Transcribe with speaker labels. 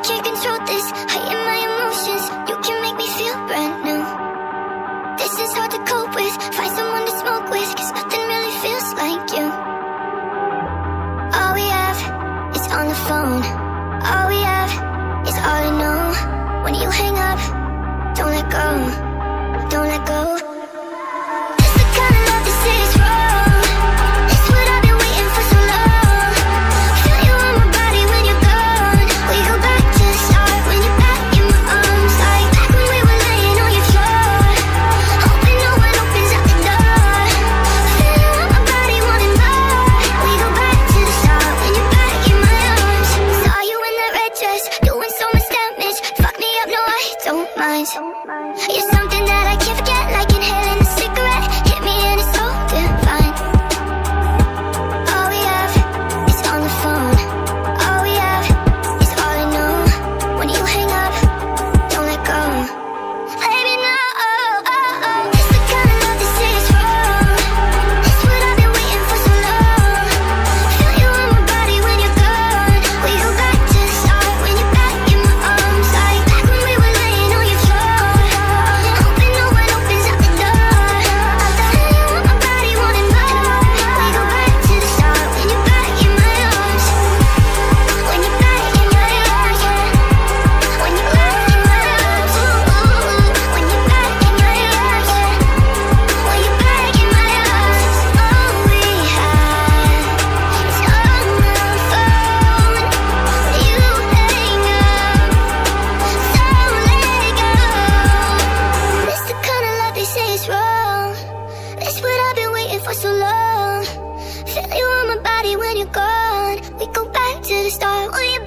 Speaker 1: can't control this. I am my emotions. You can make me feel brand new. This is hard to cope with. Find someone to smoke with, cause nothing really feels like you. All we have is on the phone. All we have is all I know. When you hang up, don't let go. Don't let go. It's the kind of love that says wrong. It's what I've been waiting for so long. Feel you on my body when you're gone. We go back to the start when you're back in my arms. Like back when we were laying on your floor, hoping no one opens up the door. Feel you on my body wanting more. We go back to the start when you're back in my arms. Saw you in that red dress, doing so much damage. Fuck me up, no I don't mind. You're something that I can't forget, like inhaling a cigarette. Hit me and it's so divine. All we have is on the phone. All we have is all I know. When you hang up, don't let go. Baby, no, it's the kind of love that says wrong. It's what I've been waiting for so long. Feel you on my body when you're gone. We go back to the start when you're back in my arms. Like back when we were laying on your floor, hoping no one opens up the door. Feel you on my body wanting more. We go back to the start when you're back in my arms. When you're back in my arms, yeah. When you're back in my arms, when you're back in my arms, yeah. When you're back in my arms, all we have is on the phone. You hang up, so let go. It's the kind of love they say is wrong. It's what I've been waiting for so long. Feel you on my body when you're gone. We go back to the start when you're